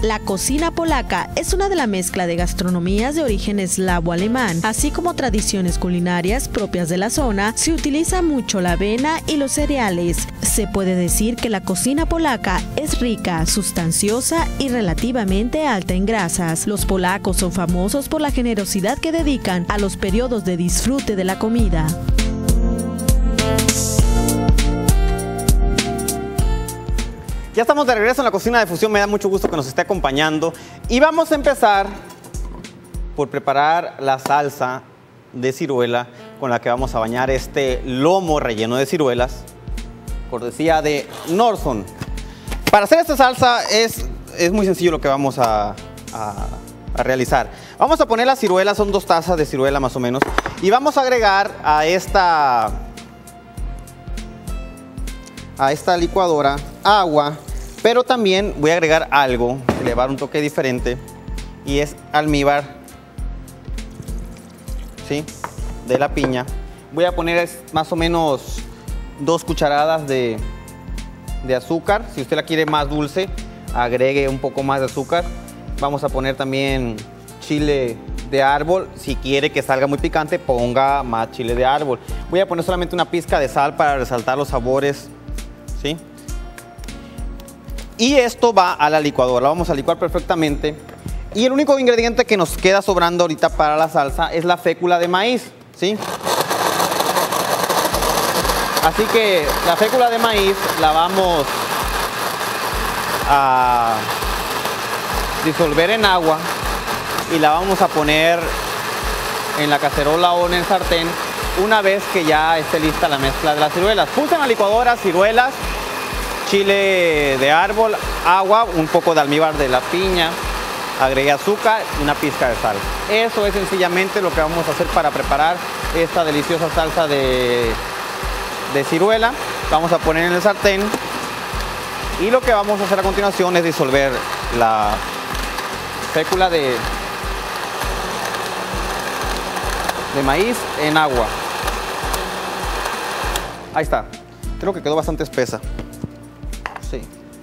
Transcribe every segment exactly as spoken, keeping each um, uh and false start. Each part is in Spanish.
La cocina polaca es una de la mezcla de gastronomías de origen eslavo-alemán, así como tradiciones culinarias propias de la zona. Se utiliza mucho la avena y los cereales. Se puede decir que la cocina polaca es rica, sustanciosa y relativamente alta en grasas. Los polacos son famosos por la generosidad que dedican a los periodos de disfrute de la comida. Ya estamos de regreso en la cocina de fusión, me da mucho gusto que nos esté acompañando y vamos a empezar por preparar la salsa de ciruela con la que vamos a bañar este lomo relleno de ciruelas, cortesía de Norson. Para hacer esta salsa es, es muy sencillo lo que vamos a, a, a realizar. Vamos a poner las ciruelas, son dos tazas de ciruela más o menos, y vamos a agregar a esta, a esta licuadora agua. Pero también voy a agregar algo que le va a dar un toque diferente y es almíbar, ¿sí?, de la piña. Voy a poner más o menos dos cucharadas de, de azúcar. Si usted la quiere más dulce, agregue un poco más de azúcar. Vamos a poner también chile de árbol. Si quiere que salga muy picante, ponga más chile de árbol. Voy a poner solamente una pizca de sal para resaltar los sabores, ¿sí? Y esto va a la licuadora, la vamos a licuar perfectamente. Y el único ingrediente que nos queda sobrando ahorita para la salsa es la fécula de maíz, ¿sí? Así que la fécula de maíz la vamos a disolver en agua y la vamos a poner en la cacerola o en el sartén una vez que ya esté lista la mezcla de las ciruelas. Puse en la licuadora ciruelas, chile de árbol, agua, un poco de almíbar de la piña, agregué azúcar y una pizca de sal. Eso es sencillamente lo que vamos a hacer para preparar esta deliciosa salsa de, de ciruela. Vamos a poner en el sartén y lo que vamos a hacer a continuación es disolver la fécula de, de maíz en agua. Ahí está, creo que quedó bastante espesa. Sí.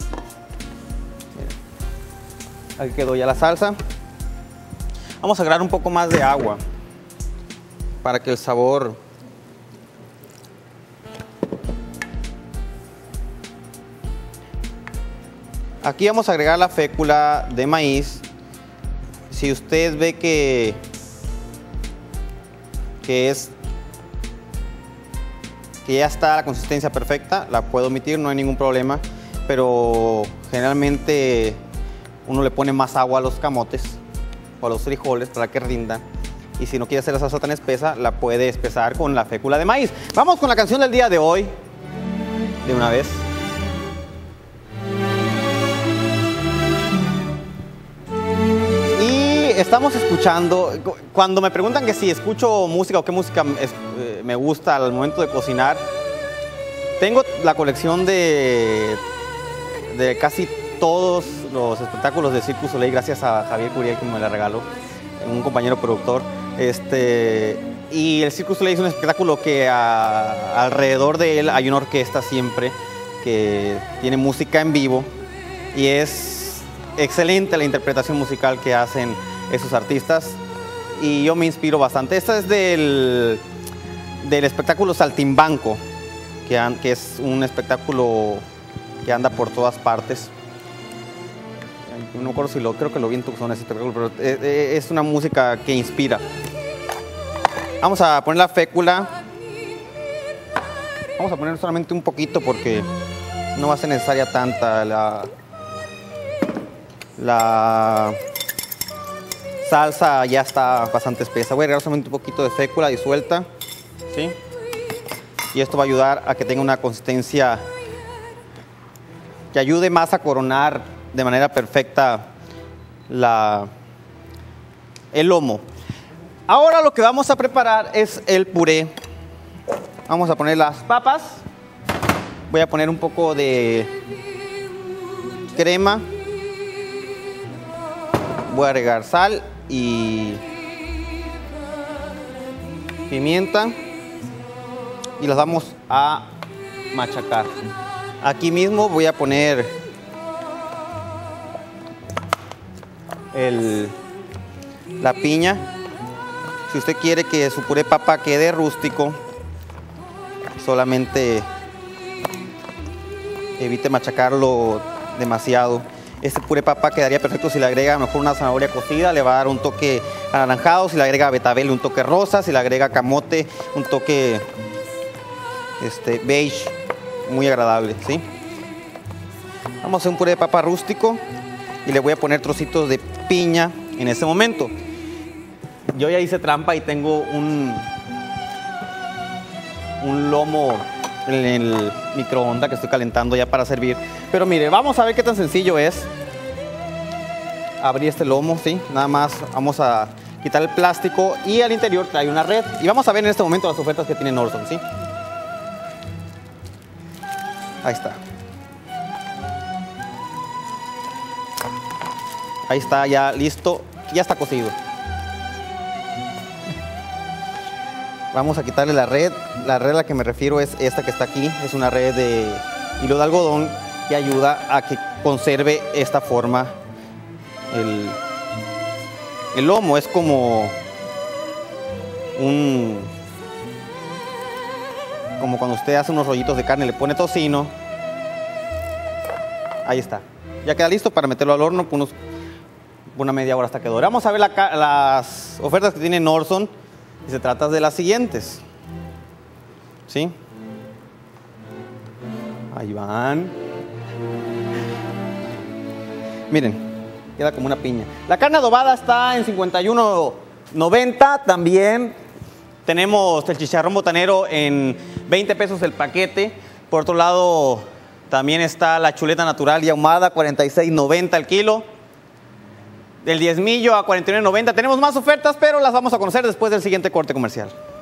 Mira. Aquí quedó ya la salsa. Vamos a agregar un poco más de agua para que el sabor aquí vamos a agregar la fécula de maíz. Si usted ve que que es que ya está la consistencia perfecta, la puedo omitir, no hay ningún problema. Pero generalmente uno le pone más agua a los camotes o a los frijoles para que rindan. Y si no quiere hacer la salsa tan espesa, la puede espesar con la fécula de maíz. Vamos con la canción del día de hoy, de una vez. Y estamos escuchando, cuando me preguntan que si escucho música o qué música me gusta al momento de cocinar, tengo la colección de de casi todos los espectáculos de Cirque du Soleil, gracias a Javier Curiel que me la regaló, un compañero productor. Este, y el Cirque du Soleil es un espectáculo que a, alrededor de él hay una orquesta siempre que tiene música en vivo y es excelente la interpretación musical que hacen esos artistas y yo me inspiro bastante. Esta es del, del espectáculo Saltimbanco, que, han, que es un espectáculo que anda por todas partes. No me acuerdo si lo, creo que lo vi en Tucson ese espectáculo, pero es una música que inspira. Vamos a poner la fécula. Vamos a poner solamente un poquito porque no va a ser necesaria tanta. La, la salsa ya está bastante espesa. Voy a agregar solamente un poquito de fécula disuelta, ¿sí? Y esto va a ayudar a que tenga una consistencia que ayude más a coronar de manera perfecta la, el lomo. Ahora lo que vamos a preparar es el puré. Vamos a poner las papas. Voy a poner un poco de crema. Voy a agregar sal y pimienta. Y las vamos a machacar. Aquí mismo voy a poner el, la piña. Si usted quiere que su puré de papa quede rústico, solamente evite machacarlo demasiado. Este puré de papa quedaría perfecto si le agrega a lo mejor una zanahoria cocida, le va a dar un toque anaranjado. Si le agrega betabel, un toque rosa. Si le agrega camote, un toque este, beige, muy agradable, ¿sí? Vamos a hacer un puré de papa rústico y le voy a poner trocitos de piña en este momento. Yo ya hice trampa y tengo un, un lomo en el microondas que estoy calentando ya para servir. Pero mire, vamos a ver qué tan sencillo es abrir este lomo, ¿sí? Nada más vamos a quitar el plástico y al interior trae una red. Y vamos a ver en este momento las ofertas que tiene Nordson, ¿sí? Ahí está. Ahí está, ya listo, ya está cocido. Vamos a quitarle la red. La red a la que me refiero es esta que está aquí. Es una red de hilo de algodón que ayuda a que conserve esta forma el, el lomo. Es como un como cuando usted hace unos rollitos de carne, le pone tocino. Ahí está. Ya queda listo para meterlo al horno por unos, una media hora hasta que dore. Vamos a ver la, las ofertas que tiene Nordson. Y se trata de las siguientes, ¿sí? Ahí van. Miren, queda como una piña. La carne adobada está en cincuenta y uno noventa. También tenemos el chicharrón botanero en veinte pesos el paquete. Por otro lado, también está la chuleta natural y ahumada, cuarenta y seis noventa el kilo. Del diezmillo a cuarenta y nueve noventa. Tenemos más ofertas, pero las vamos a conocer después del siguiente corte comercial.